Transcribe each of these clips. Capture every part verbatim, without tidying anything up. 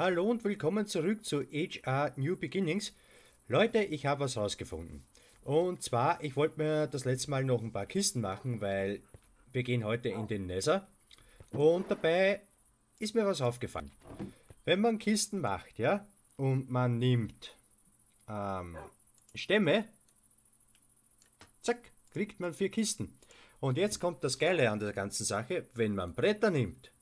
Hallo und willkommen zurück zu H R New Beginnings. Leute, ich habe was rausgefunden. Und zwar, ich wollte mir das letzte Mal noch ein paar Kisten machen, weil wir gehen heute in den Nether. Und dabei ist mir was aufgefallen. Wenn man Kisten macht, ja, und man nimmt ähm, Stämme, zack, kriegt man vier Kisten. Und jetzt kommt das Geile an der ganzen Sache, wenn man Bretter nimmt,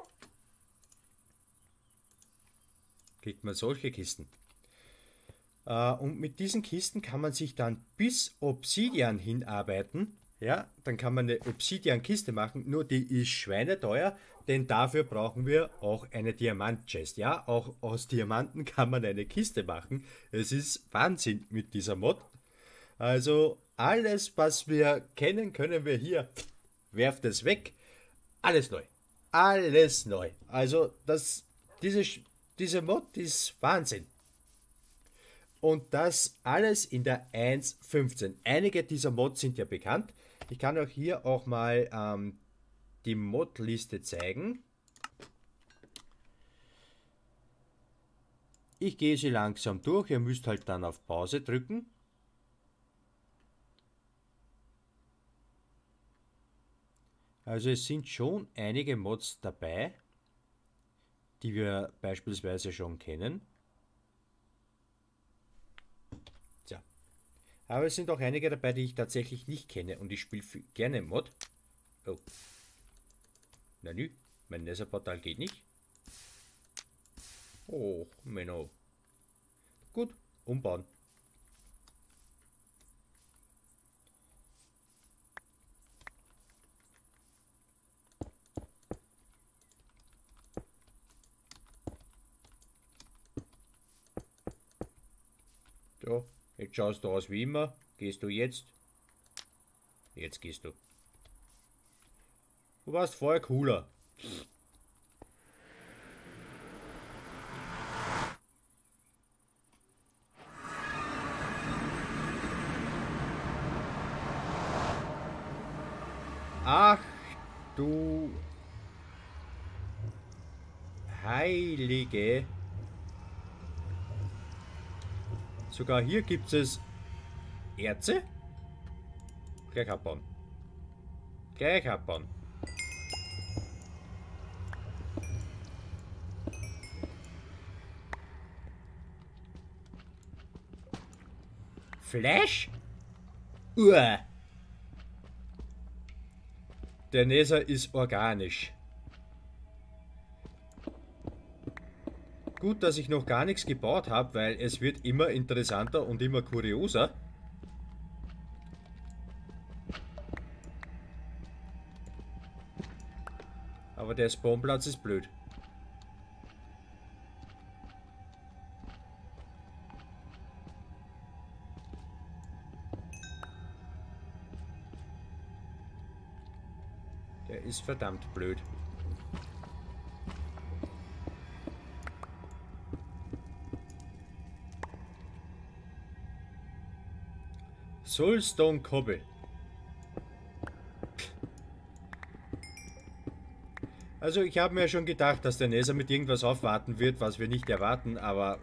kriegt man solche Kisten. Äh, und mit diesen Kisten kann man sich dann bis Obsidian hinarbeiten. Ja, dann kann man eine Obsidian-Kiste machen, nur die ist schweineteuer, denn dafür brauchen wir auch eine Diamant-Chest. Ja, auch aus Diamanten kann man eine Kiste machen. Es ist Wahnsinn mit dieser Mod. Also alles, was wir kennen, können wir hier. Werft es weg. Alles neu. Alles neu. Also das, diese, diese Mod ist Wahnsinn. Und das alles in der eins Punkt fünfzehn. Einige dieser Mods sind ja bekannt. Ich kann euch hier auch mal ähm, die Modliste zeigen. Ich gehe sie langsam durch. Ihr müsst halt dann auf Pause drücken. Also es sind schon einige Mods dabei, die wir beispielsweise schon kennen. Tja. Aber es sind auch einige dabei, die ich tatsächlich nicht kenne und ich spiele gerne Mod. Oh. Na nü, mein Nether-Portal geht nicht. Oh, Menno. Gut, umbauen. So, jetzt schaust du aus wie immer. Gehst du jetzt? Jetzt gehst du. Du warst vorher cooler. Ach, du Heilige. Sogar hier gibt es Erze. Gleich abbauen. Gleich abbauen. Fleisch? Uah. Der Nether ist organisch. Gut, dass ich noch gar nichts gebaut habe, weil es wird immer interessanter und immer kurioser. Aber der Spawnplatz ist blöd. Der ist verdammt blöd. Soulstone Cobble. Also ich habe mir schon gedacht, dass der Nether mit irgendwas aufwarten wird, was wir nicht erwarten, aber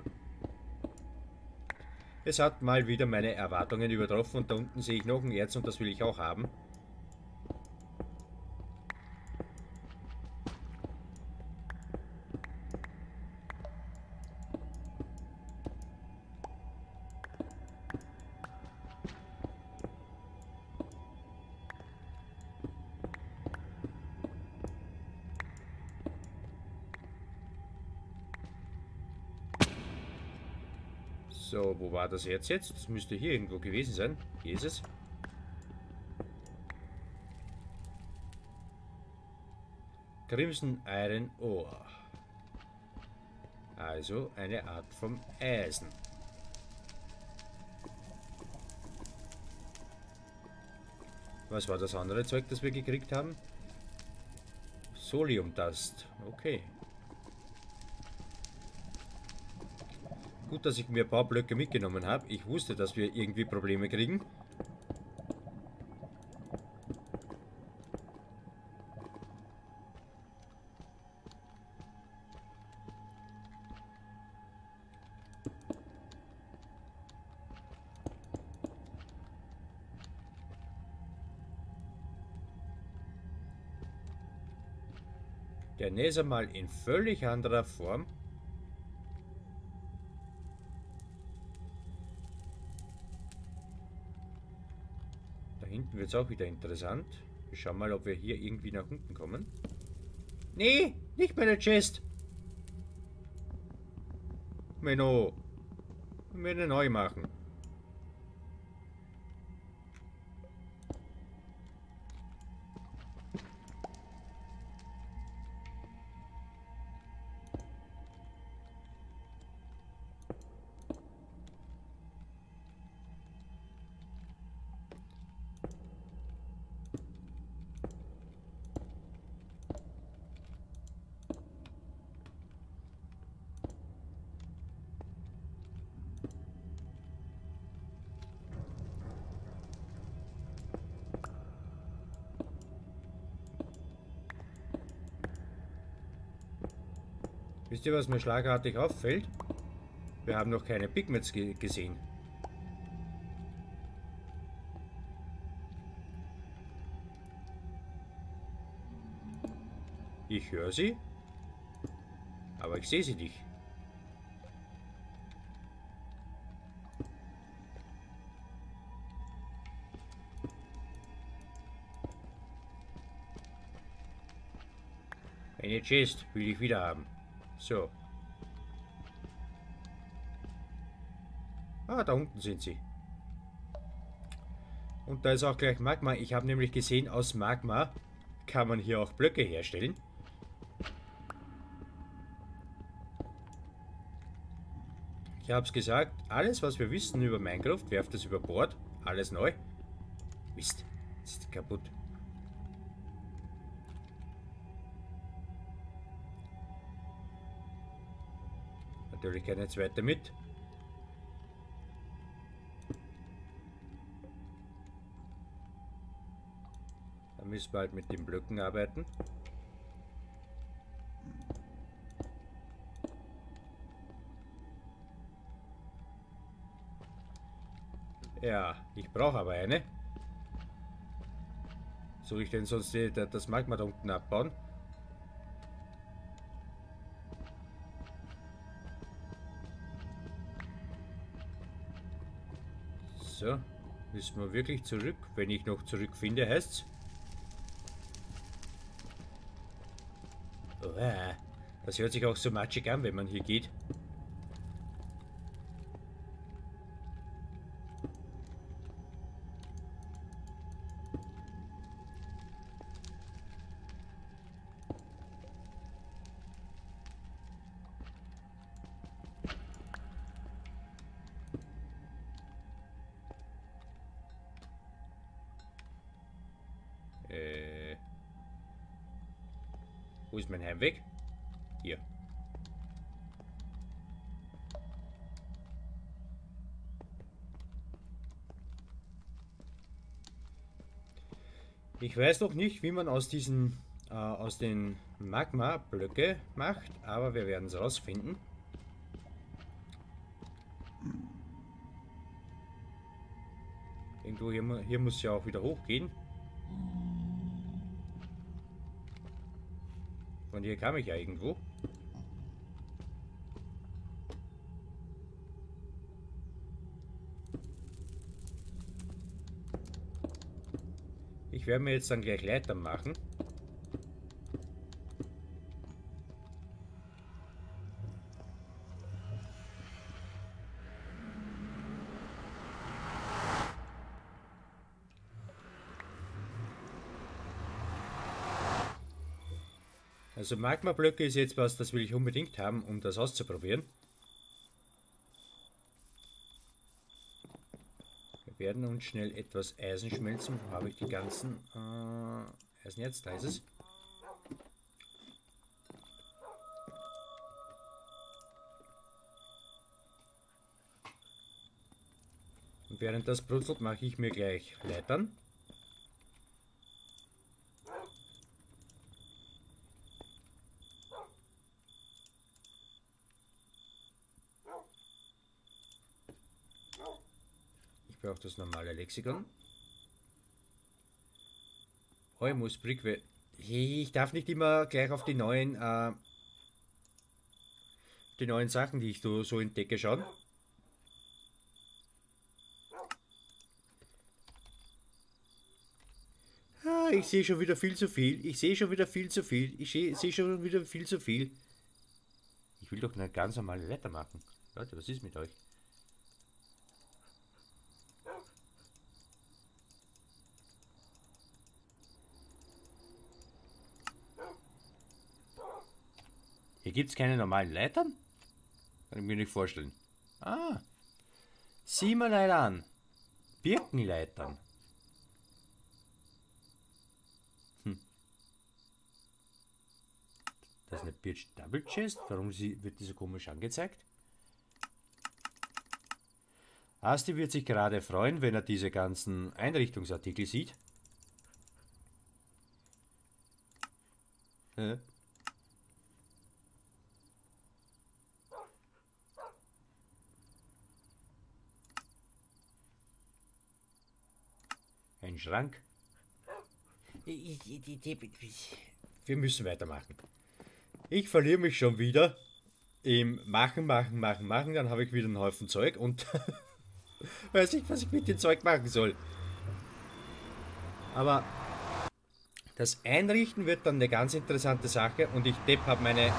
es hat mal wieder meine Erwartungen übertroffen und da unten sehe ich noch ein Erz und das will ich auch haben. So, wo war das Erz jetzt? Das müsste hier irgendwo gewesen sein. Hier ist es. Crimson Iron Ore. Also eine Art vom Eisen. Was war das andere Zeug, das wir gekriegt haben? Solium Dust. Okay. Gut, dass ich mir ein paar Blöcke mitgenommen habe. Ich wusste, dass wir irgendwie Probleme kriegen. Der Nether mal in völlig anderer Form. Da hinten wird es auch wieder interessant. Wir schauen mal, ob wir hier irgendwie nach unten kommen. Nee, nicht bei der Chest. Menno. Wir eine neu machen. Wisst ihr, was mir schlagartig auffällt? Wir haben noch keine Pigments ge gesehen. Ich höre sie, aber ich sehe sie nicht. Eine Chest will ich wieder haben. So. Ah, da unten sind sie. Und da ist auch gleich Magma. Ich habe nämlich gesehen, aus Magma kann man hier auch Blöcke herstellen. Ich habe es gesagt, alles was wir wissen über Minecraft, werft es über Bord. Alles neu. Mist, jetzt ist die kaputt. Natürlich keine zweite mit. Dann müssen wir halt mit den Blöcken arbeiten. Ja, ich brauche aber eine. Soll ich denn sonst das Magma da unten abbauen? So, müssen wir wirklich zurück, wenn ich noch zurückfinde, heißt's. Oh, das hört sich auch so matschig an, wenn man hier geht. Äh, wo ist mein Heimweg? Hier. Ich weiß noch nicht, wie man aus diesen äh, aus den Magma-Blöcke macht, aber wir werden es rausfinden. Irgendwo hier, hier muss ja auch wieder hochgehen. Von hier kam ich ja irgendwo. Ich werde mir jetzt dann gleich Leitern machen. Also Magma-Blöcke ist jetzt was, das will ich unbedingt haben, um das auszuprobieren. Wir werden uns schnell etwas Eisen schmelzen. Wo habe ich die ganzen äh, Eisenerz? Da ist es. Und während das brutzelt, mache ich mir gleich Leitern. Ich brauche das normale Lexikon. Heumus, Brickwell. Ich darf nicht immer gleich auf die neuen, äh, die neuen Sachen, die ich so, so entdecke, schauen. Ah, ich sehe schon wieder viel zu viel. Ich sehe schon wieder viel zu viel. Ich sehe seh schon wieder viel zu viel. Ich will doch eine ganz normale Leiter machen. Leute, was ist mit euch? Hier gibt es keine normalen Leitern? Kann ich mir nicht vorstellen. Ah, sieh mal leider an. Birkenleitern. Hm. Das ist eine Birch Double Chest. Warum sie, wird die so komisch angezeigt? Asti wird sich gerade freuen, wenn er diese ganzen Einrichtungsartikel sieht. Äh. Ein Schrank. Wir müssen weitermachen. Ich verliere mich schon wieder im Machen, Machen, Machen, Machen. Dann habe ich wieder einen Haufen Zeug und weiß nicht, was ich mit dem Zeug machen soll. Aber das Einrichten wird dann eine ganz interessante Sache und ich Depp habe meine...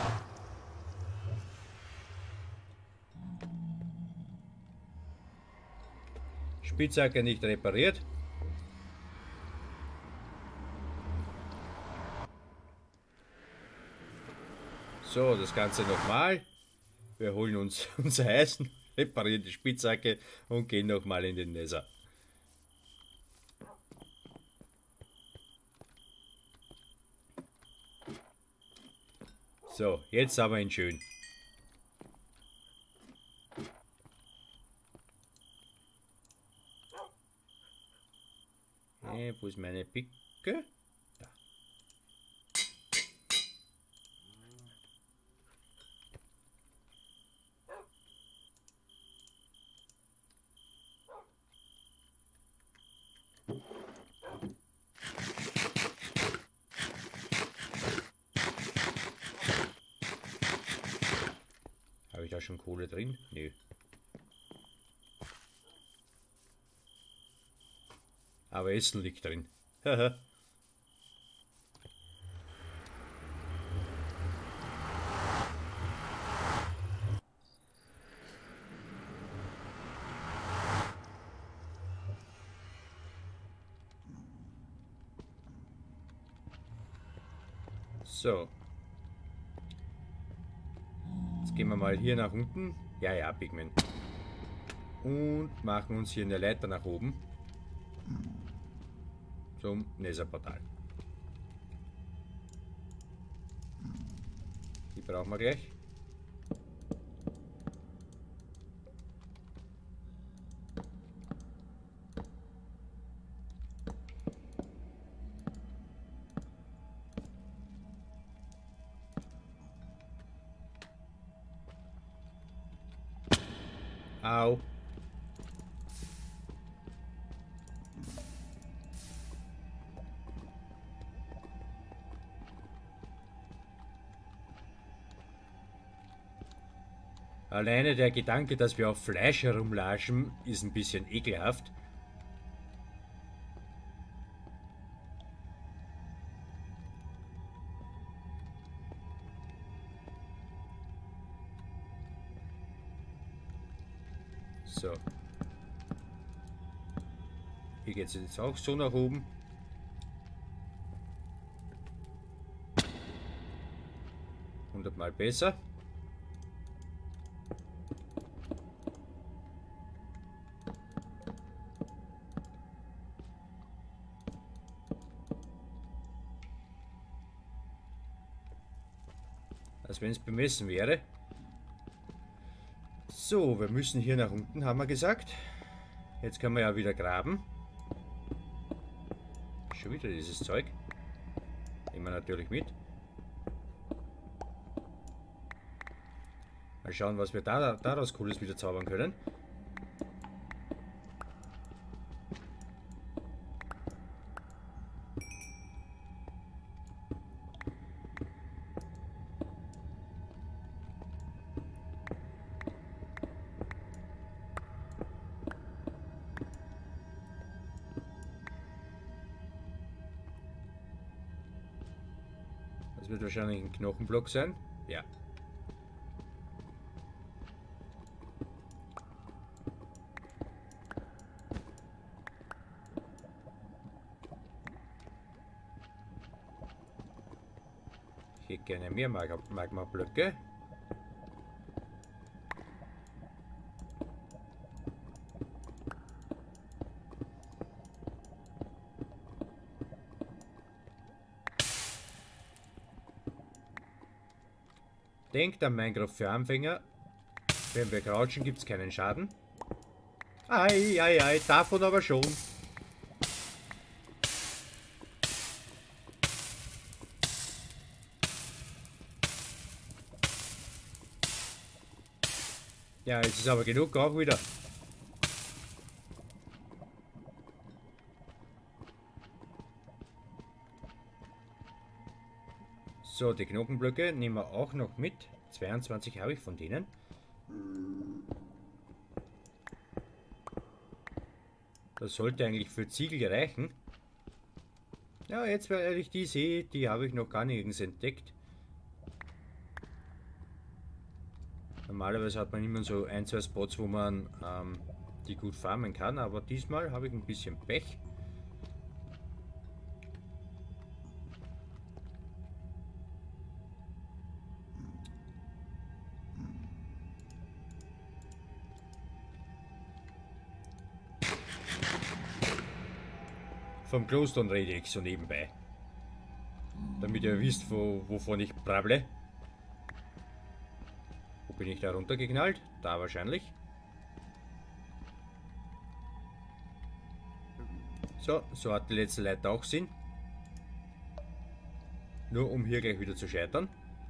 Spitzhacke nicht repariert. So, das Ganze nochmal. Wir holen uns unser Eisen, reparieren die Spitzhacke und gehen nochmal in den Nether. So, jetzt aber in schön. Äh, wo ist meine Picke? Da. Habe ich da schon Kohle drin? Nö. Aber Essen liegt drin. Haha. So. Jetzt gehen wir mal hier nach unten. Ja, ja, Pigment. Und machen uns hier eine Leiter nach oben. Zum Nether-Portal. Die brauchen wir gleich. Au. Alleine der Gedanke, dass wir auf Fleisch herumlaschen, ist ein bisschen ekelhaft. So. Hier geht es jetzt auch so nach oben. hundertmal besser. Als wenn es bemessen wäre. So, wir müssen hier nach unten, haben wir gesagt. Jetzt können wir ja wieder graben. Schon wieder dieses Zeug. Nehmen wir natürlich mit. Mal schauen, was wir da, daraus Cooles wieder zaubern können. Das wird wahrscheinlich ein Knochenblock sein. Ja. Ich hätte gerne mehr Magma-Blöcke. Denkt an Minecraft für Anfänger. Wenn wir crouchen, gibt es keinen Schaden. Ei, ei, ei, davon aber schon. Ja, jetzt ist aber genug auch wieder. So, die Knochenblöcke nehmen wir auch noch mit. zweiundzwanzig habe ich von denen. Das sollte eigentlich für Ziegel reichen. Ja, jetzt, weil ich die sehe, die habe ich noch gar nirgends entdeckt. Normalerweise hat man immer so ein, zwei Spots, wo man ähm, die gut farmen kann, aber diesmal habe ich ein bisschen Pech. Vom Glowstone rede ich so nebenbei. Damit ihr wisst, wo, wovon ich brable. Wo bin ich da runtergeknallt? Da wahrscheinlich. So, so hat die letzte Leiter auch Sinn. Nur um hier gleich wieder zu scheitern.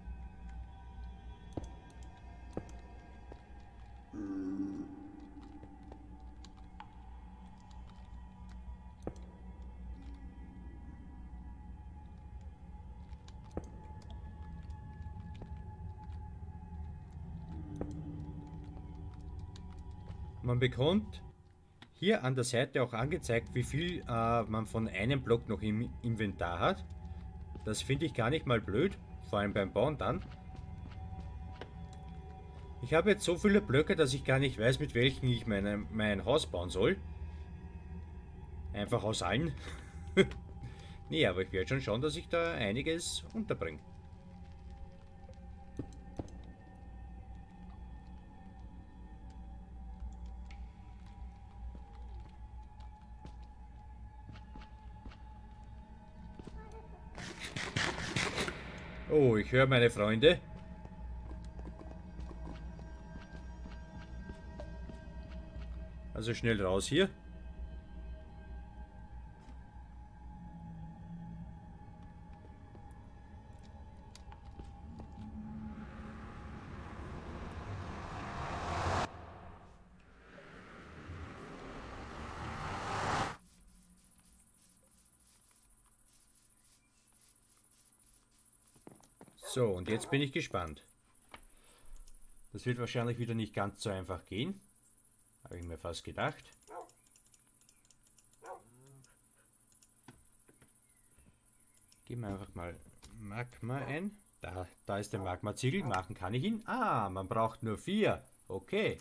Man bekommt hier an der Seite auch angezeigt, wie viel äh, man von einem Block noch im Inventar hat. Das finde ich gar nicht mal blöd, vor allem beim Bauen dann. Ich habe jetzt so viele Blöcke, dass ich gar nicht weiß, mit welchen ich meine, mein Haus bauen soll. Einfach aus allen. Nee, aber ich werde schon schauen, dass ich da einiges unterbringe. Oh, ich höre meine Freunde. Also schnell raus hier. So, und jetzt bin ich gespannt. Das wird wahrscheinlich wieder nicht ganz so einfach gehen. Habe ich mir fast gedacht. Geben wir einfach mal Magma ein. Da, da ist der Magma-Ziegel. Machen kann ich ihn. Ah, man braucht nur vier. Okay.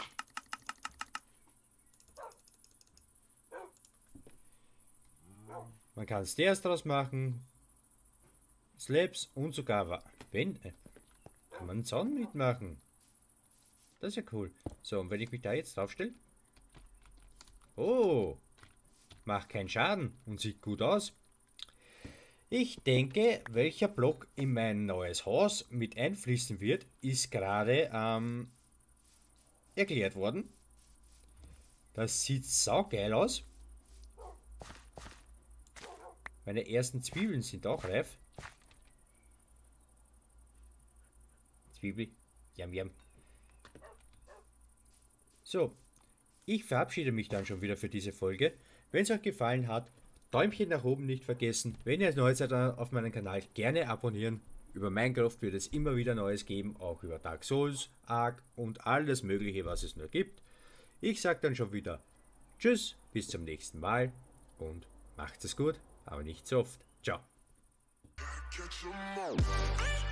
Man kann Stairs draus machen. Slabs und sogar wenn äh, kann man einen Zaun mitmachen. Das ist ja cool. So, und wenn ich mich da jetzt draufstelle. Oh, macht keinen Schaden und sieht gut aus. Ich denke, welcher Block in mein neues Haus mit einfließen wird, ist gerade ähm, erklärt worden. Das sieht saugeil aus. Meine ersten Zwiebeln sind auch reif. Zwiebel, jam jam. So, ich verabschiede mich dann schon wieder für diese Folge. Wenn es euch gefallen hat, Däumchen nach oben nicht vergessen. Wenn ihr neu seid auf meinem Kanal, gerne abonnieren. Über Minecraft wird es immer wieder Neues geben, auch über Dark Souls, Ark und alles mögliche, was es nur gibt. Ich sage dann schon wieder Tschüss, bis zum nächsten Mal und macht es gut, aber nicht so oft. Ciao. catch 'em all.